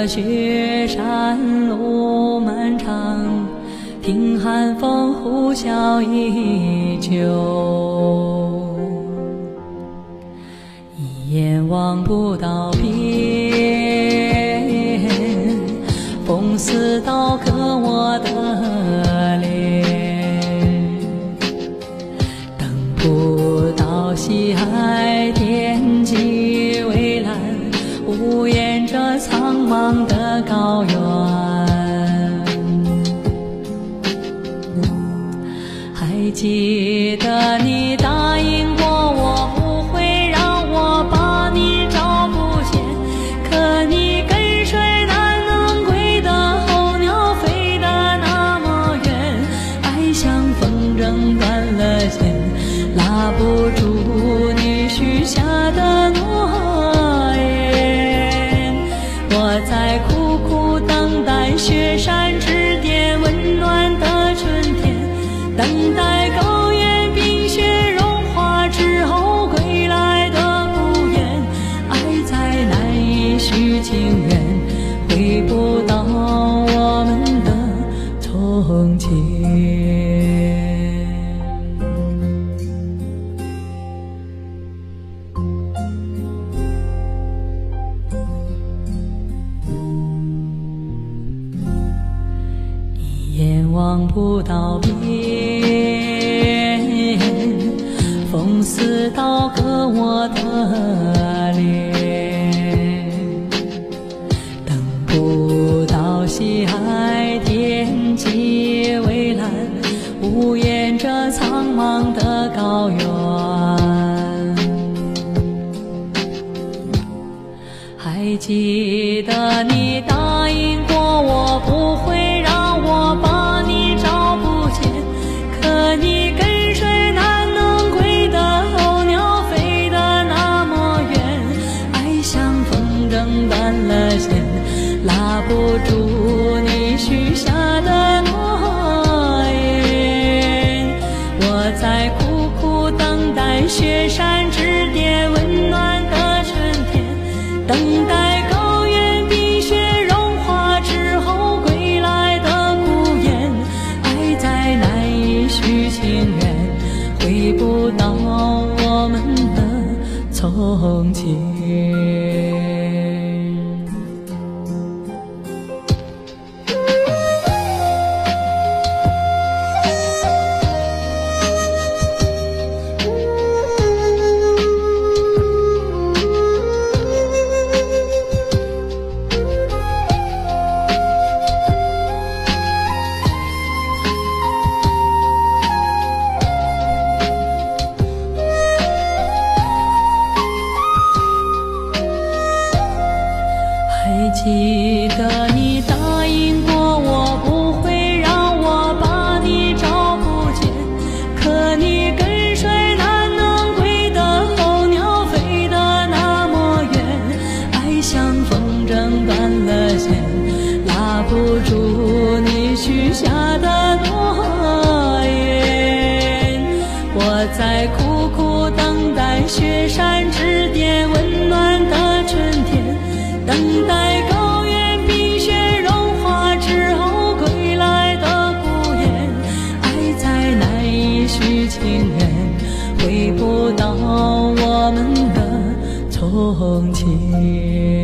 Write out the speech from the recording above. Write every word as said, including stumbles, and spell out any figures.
着雪山路漫长，听寒风呼啸依旧，一眼望不到边，风似刀割我的脸，等不到西海天际蔚蓝，无言着苍茫的高原。还记得你答应过我不会让我把你找不见，可你跟随难能归的候鸟飞得那么远，爱像风筝断了线，拉不住你许下的诺言。我在苦苦等待雪山之巅温暖的春天，等待高原冰雪融化之后归来的不远，爱在难以续情缘，回不到我们的从前。一眼望不到边，风似刀割我的脸，等不到西海天际蔚蓝，无言着苍茫的高原。还记得你答应过我不会让我把你找不见，可你跟随难能归的候鸟飞得那么远，爱像风筝断了线，拉不住你许下的诺言。我在苦苦等待雪山之巅温暖的春天，等待高原冰雪融化之后归来的孤雁，爱在难以续情缘，回不到我们的从前。还记得你答应过我不会让我把你找不见，可你跟随难能归的候鸟飞得那么远，爱像风筝断了线，拉不住你许下的诺言。我在苦苦等待雪山之巅温暖的春天，等待高原冰雪融化之后归来的孤雁，爱在难以续情缘，回不到我们的从前。